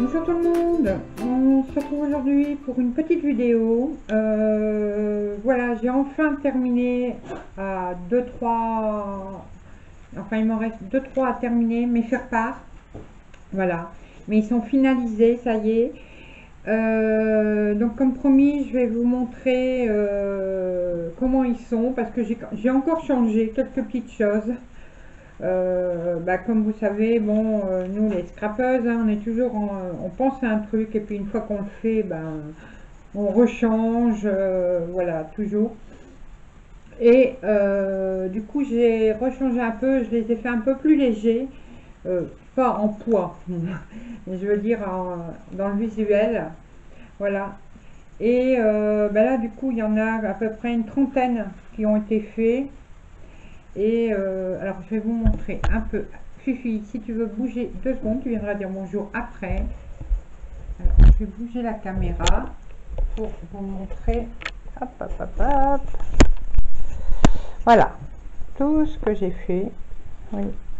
Bonjour tout le monde, on se retrouve aujourd'hui pour une petite vidéo. Voilà, j'ai enfin terminé à 2-3, enfin il m'en reste 2-3 à terminer, mes faire-part. Voilà, mais ils sont finalisés, ça y est. Donc comme promis, je vais vous montrer comment ils sont, parce que j'ai encore changé quelques petites choses. Comme vous savez, bon, nous les scrapeuses, hein, on est toujours on pense à un truc et puis une fois qu'on le fait, on rechange, voilà, toujours. Et du coup, j'ai rechangé un peu, je les ai fait un peu plus légers, pas en poids, mais je veux dire dans le visuel, voilà. Et là, du coup, il y en a à peu près une trentaine qui ont été faits. Et alors, je vais vous montrer un peu. Fifi, si tu veux bouger 2 secondes, tu viendras dire bonjour après. Alors, je vais bouger la caméra pour vous montrer. Hop, hop, hop, hop. Voilà, tout ce que j'ai fait. Oui.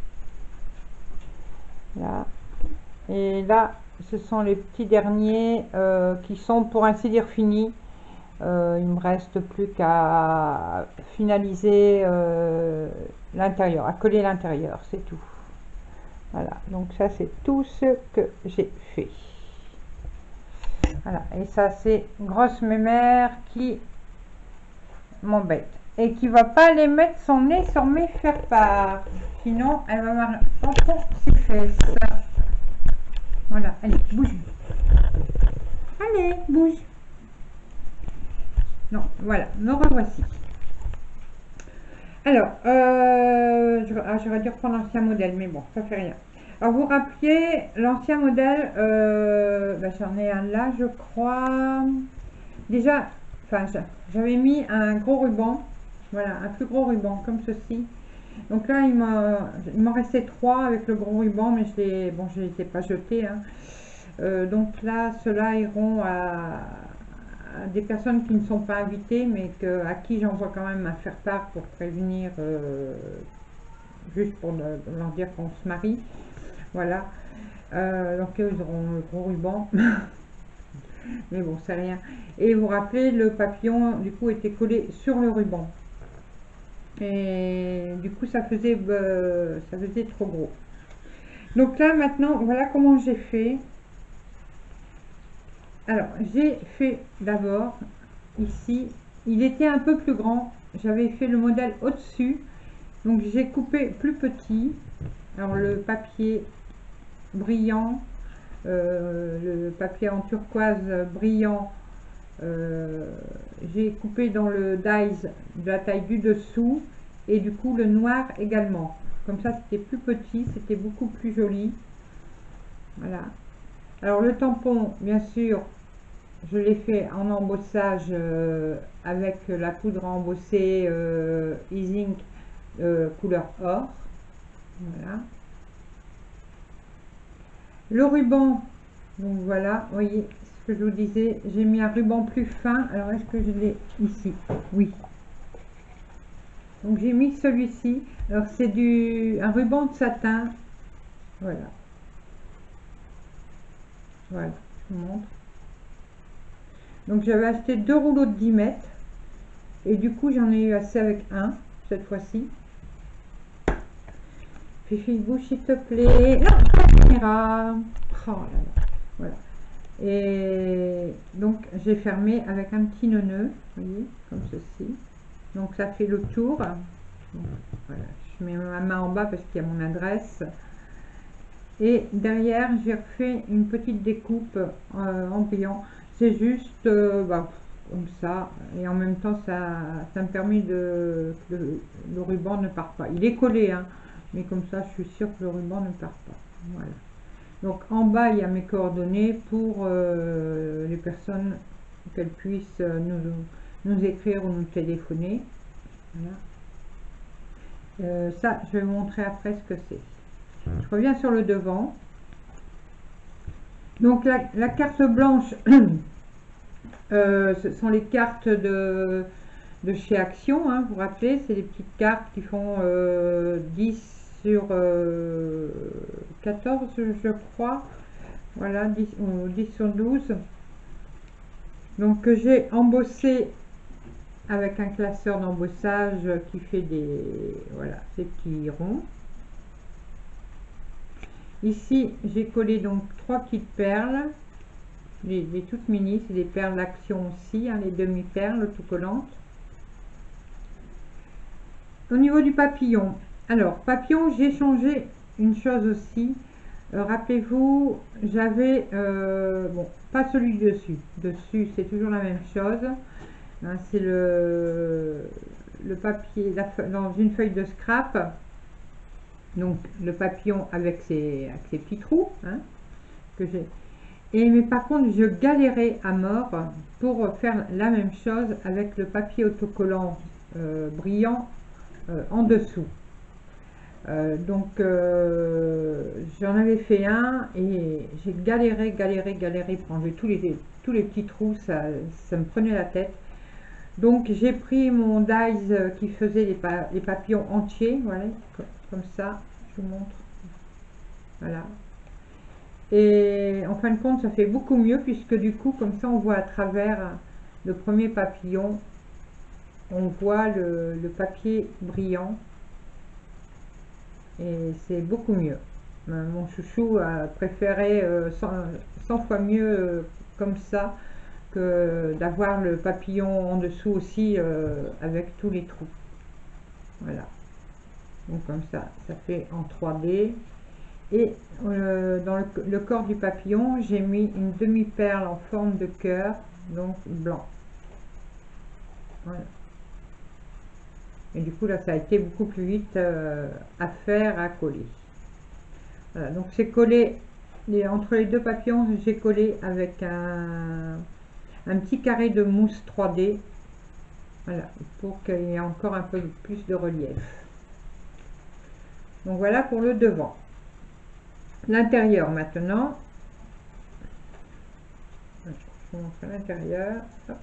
Là. Et là, ce sont les petits derniers qui sont pour ainsi dire finis. Il me reste plus qu'à finaliser l'intérieur, à coller l'intérieur, c'est tout. Voilà, donc ça c'est tout ce que j'ai fait. Voilà, et ça c'est grosse mémère qui m'embête et qui va pas aller mettre son nez sur mes faire-part, sinon elle va m'arracher ses fesses. Voilà, allez, bouge. Allez, bouge. Non, voilà, me revoici. Alors, j'aurais dû reprendre l'ancien modèle, mais bon, ça fait rien. Alors, vous rappeliez, l'ancien modèle, j'en ai un là, je crois. Déjà, enfin, j'avais mis un gros ruban, voilà, un plus gros ruban, comme ceci. Donc là, il m'en restait 3 avec le gros ruban, mais je les ai pas jetés, hein. Donc là, ceux-là iront à des personnes qui ne sont pas invitées, mais à qui j'envoie quand même un faire-part pour prévenir, juste pour leur dire qu'on se marie. Voilà. Donc eux, ils auront le gros ruban. Mais bon, c'est rien. Et vous rappelez, le papillon, du coup, était collé sur le ruban. Et du coup, ça faisait trop gros. Donc là, maintenant, voilà comment j'ai fait. Alors, j'ai fait d'abord, ici, il était un peu plus grand. J'avais fait le modèle au-dessus. Donc, j'ai coupé plus petit. Alors, le papier brillant, le papier en turquoise brillant, j'ai coupé dans le dies de la taille du dessous et du coup le noir également. Comme ça, c'était plus petit, c'était beaucoup plus joli. Voilà. Alors, le tampon, bien sûr, je l'ai fait en embossage avec la poudre à embosser E-Zinc couleur or. Voilà. Le ruban, donc voilà, vous voyez ce que je vous disais, j'ai mis un ruban plus fin. Alors, est-ce que je l'ai ici? Oui. Donc, j'ai mis celui-ci. Alors, c'est un ruban de satin. Voilà. Voilà, je vous montre. Donc, j'avais acheté 2 rouleaux de 10 mètres. Et du coup, j'en ai eu assez avec un, cette fois-ci. Fifi, bouge s'il te plaît. Non, la caméra. Oh là là. Voilà. Et donc, j'ai fermé avec un petit nœud, vous voyez, comme ceci. Donc, ça fait le tour. Donc, voilà. Je mets ma main en bas parce qu'il y a mon adresse. Et derrière, j'ai refait une petite découpe en brillant. C'est juste comme ça. Et en même temps, ça me permet que le ruban ne part pas. Il est collé, hein, mais comme ça, je suis sûre que le ruban ne part pas. Voilà. Donc en bas, il y a mes coordonnées pour les personnes qu'elles puissent nous écrire ou nous téléphoner. Voilà. Ça, je vais vous montrer après ce que c'est. Je reviens sur le devant. Donc la carte blanche, ce sont les cartes de chez Action, hein, vous vous rappelez, c'est les petites cartes qui font 10 sur 14, je crois. voilà, 10 ou 10 sur 12. Donc que j'ai embossé avec un classeur d'embossage qui fait des, voilà, ces petits ronds. Ici, j'ai collé donc 3 petites perles, les toutes mini, c'est des perles d'action aussi, hein, les demi-perles autocollantes. Au niveau du papillon, alors papillon, j'ai changé une chose aussi. Rappelez-vous, j'avais, bon, pas celui dessus. Dessus, c'est toujours la même chose. Hein, c'est le papier dans une feuille de scrap. Donc le papillon avec ses petits trous, hein, que j'ai. Mais par contre, je galérais à mort pour faire la même chose avec le papier autocollant brillant en dessous. Donc j'en avais fait un et j'ai galéré pour enlever tous les petits trous, ça me prenait la tête. Donc j'ai pris mon dies qui faisait les papillons entiers, voilà, comme ça, je vous montre, voilà. Et en fin de compte, ça fait beaucoup mieux puisque du coup, comme ça, on voit à travers le premier papillon, on voit le papier brillant. Et c'est beaucoup mieux. Mon chouchou a préféré 100 fois mieux comme ça que d'avoir le papillon en dessous aussi avec tous les trous. Voilà. Donc comme ça fait en 3D. Et dans le corps du papillon, j'ai mis une demi-perle en forme de cœur, donc blanc. Voilà. Et du coup, là, ça a été beaucoup plus vite à faire, à coller. Voilà, donc c'est collé, entre les deux papillons, j'ai collé avec un petit carré de mousse 3D. Voilà, pour qu'il y ait encore un peu plus de relief. Donc voilà pour le devant. L'intérieur maintenant. Je vous montre l'intérieur.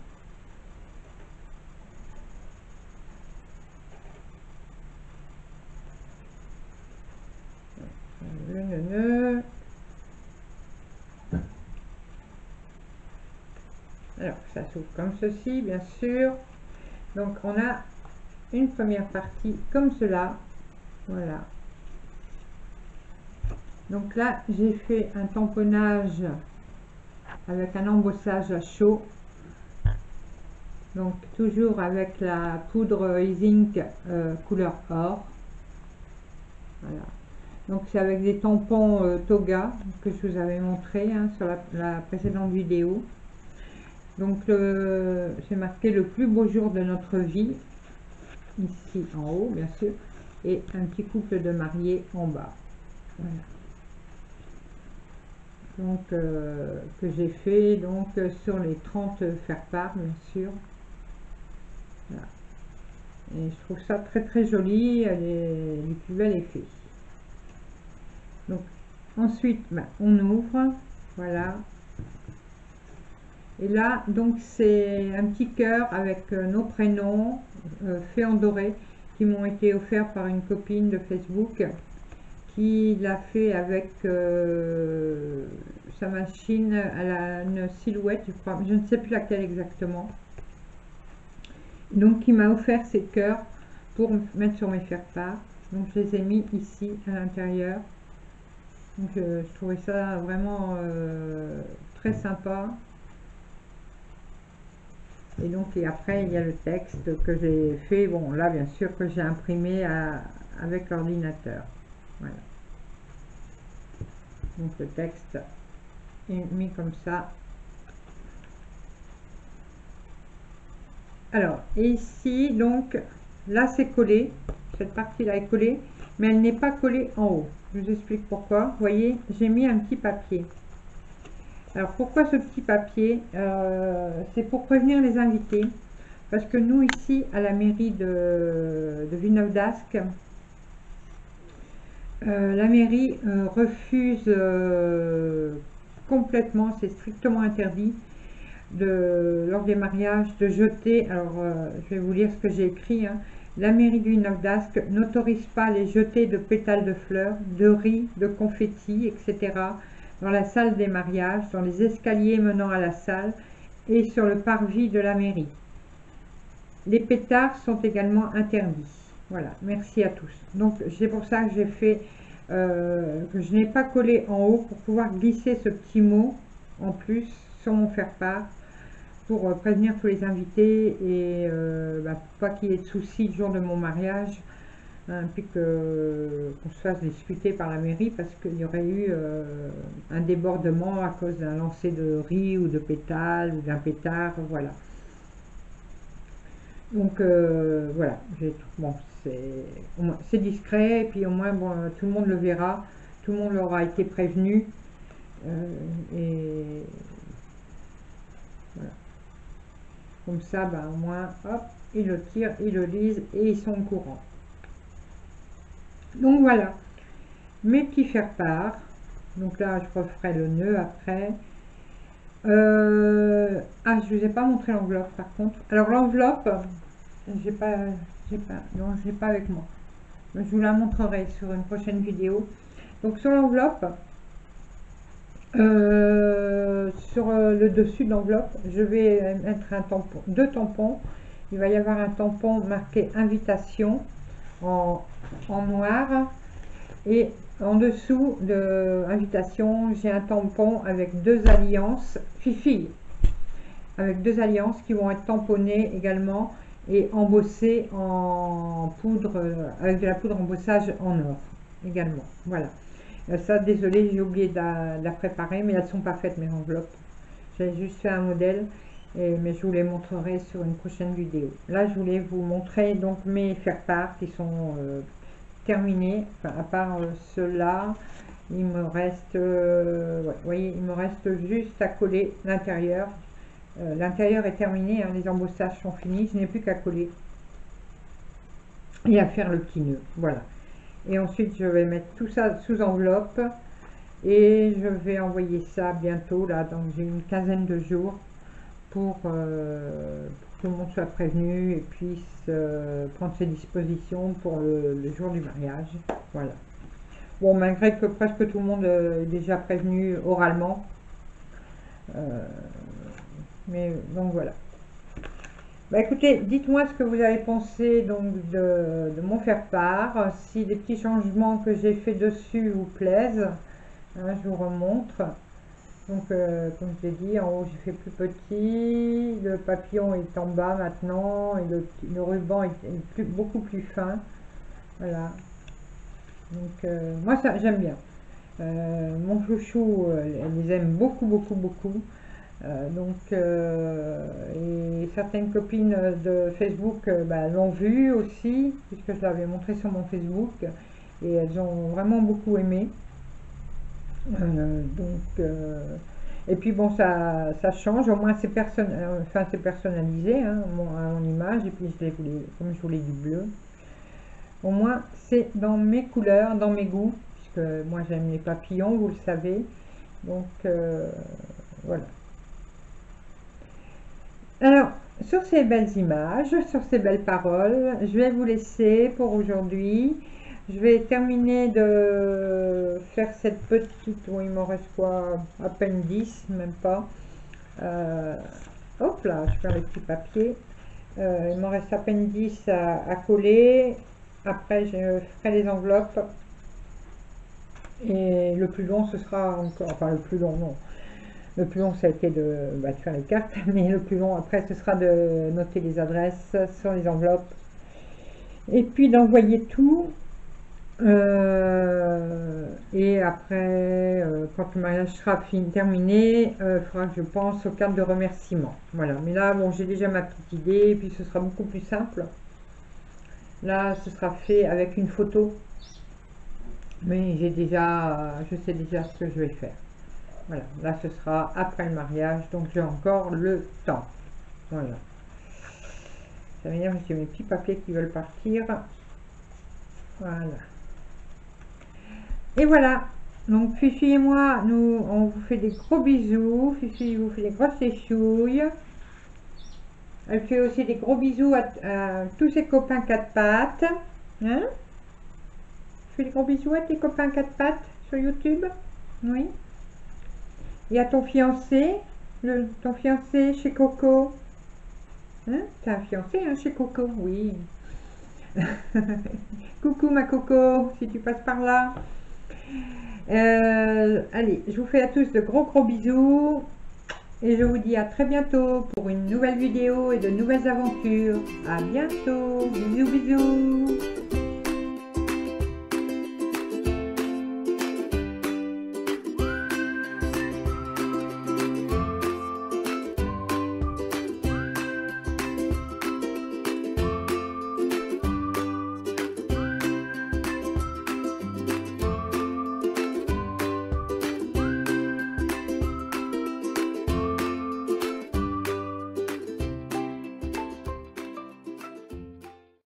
Le nœud. Alors ça s'ouvre comme ceci, bien sûr. Donc on a une première partie comme cela. Voilà. Donc là j'ai fait un tamponnage avec un embossage à chaud. Donc toujours avec la poudre e-zinc couleur or. Voilà. Donc c'est avec des tampons Toga que je vous avais montré hein, sur la précédente vidéo. Donc c'est marqué le plus beau jour de notre vie, ici en haut bien sûr, et un petit couple de mariés en bas. Voilà. Donc que j'ai fait donc sur les 30 faire-part bien sûr. Voilà. Et je trouve ça très joli, elle est du plus bel effet. Donc ensuite on ouvre, voilà. Et là, donc, c'est un petit cœur avec nos prénoms faits en doré qui m'ont été offerts par une copine de Facebook qui l'a fait avec sa machine. Elle a une silhouette, je crois, je ne sais plus laquelle exactement. Donc, il m'a offert ces cœurs pour mettre sur mes faire-part. Donc, je les ai mis ici à l'intérieur. Donc, je trouvais ça vraiment très sympa. Et donc et après il y a le texte que j'ai fait, bon là bien sûr que j'ai imprimé avec l'ordinateur. Voilà. Donc le texte est mis comme ça. Alors et ici donc là c'est collé, cette partie là est collée, mais elle n'est pas collée en haut. Je vous explique pourquoi. Vous voyez, j'ai mis un petit papier. Alors pourquoi ce petit papier? C'est pour prévenir les invités, parce que nous ici à la mairie de Villeneuve d'Ascq, la mairie refuse complètement, c'est strictement interdit lors des mariages de jeter, alors je vais vous lire ce que j'ai écrit, hein. La mairie de Villeneuve d'Ascq n'autorise pas les jetés de pétales de fleurs, de riz, de confettis, etc. dans la salle des mariages, dans les escaliers menant à la salle et sur le parvis de la mairie. Les pétards sont également interdits. Voilà, merci à tous. Donc c'est pour ça que j'ai fait, que je n'ai pas collé en haut pour pouvoir glisser ce petit mot en plus sur mon faire-part pour prévenir tous les invités et pour pas qu'il y ait de soucis le jour de mon mariage, hein, puis qu'on se fasse discuter par la mairie parce qu'il y aurait eu un débordement à cause d'un lancer de riz ou de pétales ou d'un pétard, voilà. Donc voilà, bon, c'est discret, et puis au moins bon, tout le monde le verra, tout le monde aura été prévenu, et voilà. Comme ça, ben, au moins, hop, ils le tirent, ils le lisent et ils sont au courant. Donc voilà, mes petits faire-part. Donc là, je referai le nœud après. Ah, je vous ai pas montré l'enveloppe par contre. Alors l'enveloppe, j'ai pas avec moi. Je vous la montrerai sur une prochaine vidéo. Donc sur l'enveloppe, sur le dessus de l'enveloppe, je vais mettre un tampon, 2 tampons. Il va y avoir un tampon marqué invitation en noir, et en dessous de invitation, j'ai un tampon avec 2 alliances Fifi, avec 2 alliances qui vont être tamponnées également et embossées en poudre, avec de la poudre embossage en or également. Voilà. Ça, désolé, j'ai oublié de la préparer, mais elles ne sont pas faites mes enveloppes. J'ai juste fait un modèle, mais je vous les montrerai sur une prochaine vidéo. Là, je voulais vous montrer donc mes faire-part qui sont terminés. Enfin, à part ceux-là, il me reste, ouais, vous voyez, il me reste juste à coller l'intérieur. L'intérieur est terminé, hein, les embossages sont finis, je n'ai plus qu'à coller et à faire le petit nœud. Voilà. Et ensuite, je vais mettre tout ça sous enveloppe et je vais envoyer ça bientôt, là, donc j'ai une quinzaine de jours pour que tout le monde soit prévenu et puisse prendre ses dispositions pour le jour du mariage. Voilà. Bon, malgré que presque tout le monde est déjà prévenu oralement. Mais donc voilà. Bah écoutez, dites-moi ce que vous avez pensé donc de mon faire-part, si les petits changements que j'ai fait dessus vous plaisent, hein, je vous remontre. Donc comme je l'ai dit, en haut j'ai fait plus petit, le papillon est en bas maintenant, et le ruban est beaucoup plus fin. Voilà. Donc moi ça j'aime bien. Mon chouchou, elle les aime beaucoup, beaucoup, beaucoup. Et certaines copines de Facebook l'ont vu aussi, puisque je l'avais montré sur mon Facebook, et elles ont vraiment beaucoup aimé. Et puis bon, ça change, au moins c'est personnalisé, hein, mon image, et puis comme je voulais du bleu, au moins c'est dans mes couleurs, dans mes goûts, puisque moi j'aime les papillons, vous le savez. Donc voilà. Alors, sur ces belles images, sur ces belles paroles, je vais vous laisser pour aujourd'hui. Je vais terminer de faire cette petite, où il m'en reste quoi, à peine 10, même pas. Hop là, je fais les petits papiers. Il m'en reste à peine 10 à coller. Après, je ferai les enveloppes. Et le plus long, ce sera encore, enfin le plus long, non. Le plus long, ça a été de faire les cartes, mais le plus long après, ce sera de noter les adresses sur les enveloppes. Et puis d'envoyer tout. Et après, quand le mariage sera terminé, il faudra que je pense aux cartes de remerciement. Voilà, mais là, bon, j'ai déjà ma petite idée, et puis ce sera beaucoup plus simple. Là, ce sera fait avec une photo. Mais je sais déjà ce que je vais faire. Voilà, là ce sera après le mariage, donc j'ai encore le temps. Voilà. Ça veut dire que j'ai mes petits papiers qui veulent partir. Voilà. Et voilà. Donc Fifi et moi, on vous fait des gros bisous. Fifi vous fait des grosses échouilles. Elle fait aussi des gros bisous à tous ses copains 4 pattes. Hein? Tu fais des gros bisous à tes copains 4 pattes sur YouTube? Oui. Et à ton fiancé, ton fiancé chez Coco. Hein? T'as un fiancé hein, chez Coco, oui. Coucou ma Coco, si tu passes par là. Allez, je vous fais à tous de gros bisous. Et je vous dis à très bientôt pour une nouvelle vidéo et de nouvelles aventures. À bientôt. Bisous bisous.